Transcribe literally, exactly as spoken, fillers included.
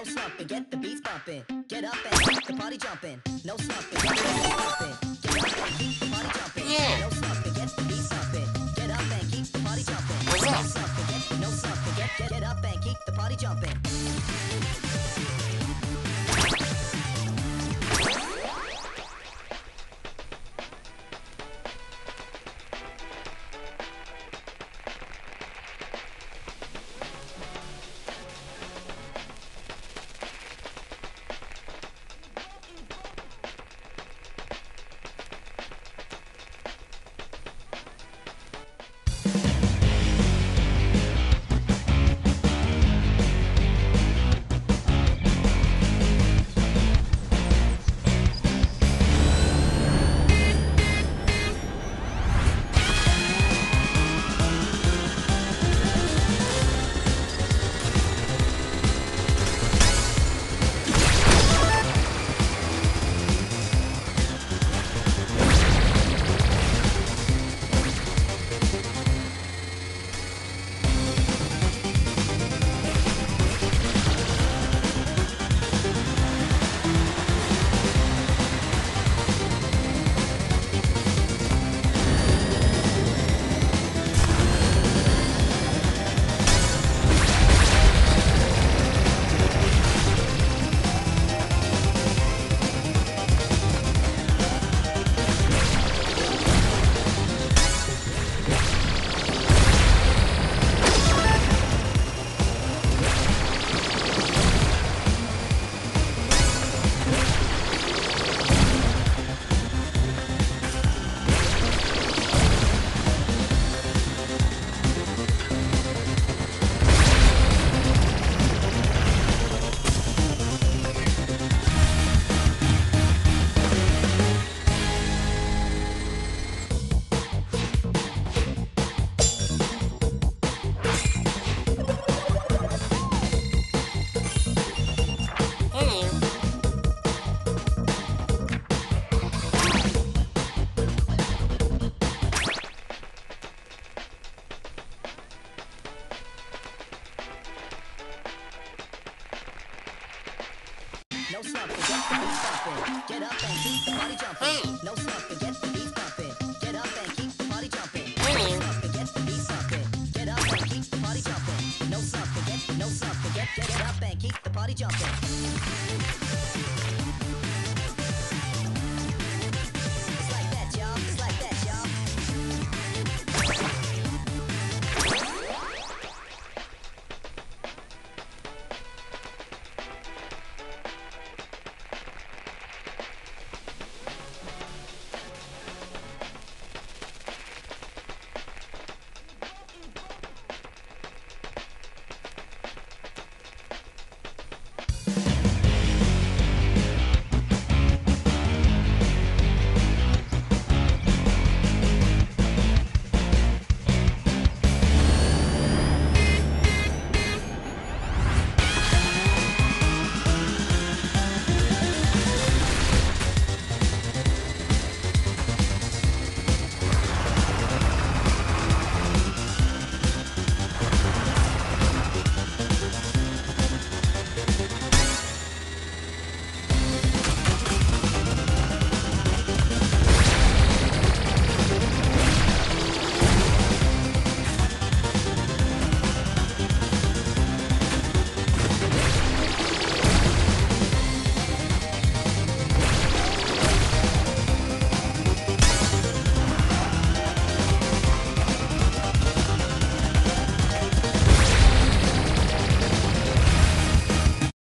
No slumping, get the beats bumping. Get up and keep the party jumping. No slumping, get the beats bumping. Get up and keep the party jumping. Yeah. No slumping, get the beats bumping. Get up and keep the party jumping. What's No up? slumping, get no slumping, get get get up and keep the party jumping. No slumping, get the beats bumping. Get up and keep the party jumping. Hey. No slumping, get the beats bumping. Get up and keep the party jumping. Hey. No slumping, get the beats bumping. Get up and keep the party jumping. No slumping, get no slumping, get get up and keep the party jumping.